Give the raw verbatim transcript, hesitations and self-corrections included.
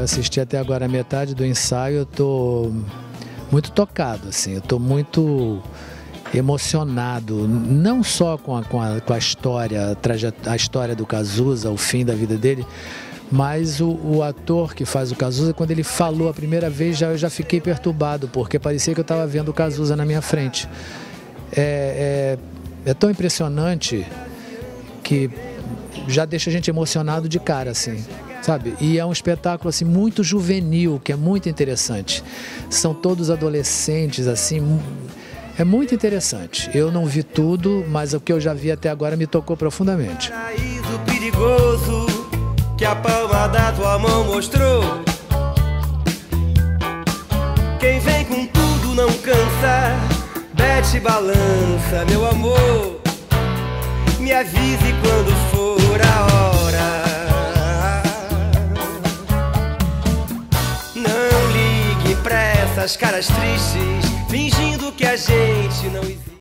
assisti até agora a metade do ensaio, eu tô muito tocado, assim, eu tô muito emocionado, não só com a, com a, com a história, a, trajet, a história do Cazuza, o fim da vida dele, mas o, o ator que faz o Cazuza, quando ele falou a primeira vez, já, eu já fiquei perturbado, porque parecia que eu estava vendo o Cazuza na minha frente. É, é, é tão impressionante que já deixa a gente emocionado de cara, assim, sabe? E é um espetáculo, assim, muito juvenil, que é muito interessante. São todos adolescentes, assim, é muito interessante. Eu não vi tudo, mas o que eu já vi até agora me tocou profundamente. Paraíso perigoso que a palma da tua mão mostrou. Quem vem com tudo não cansa, bete balança, meu amor. Me avise quando for a hora. Não ligue pra essas caras tristes, fingindo que a gente não existe.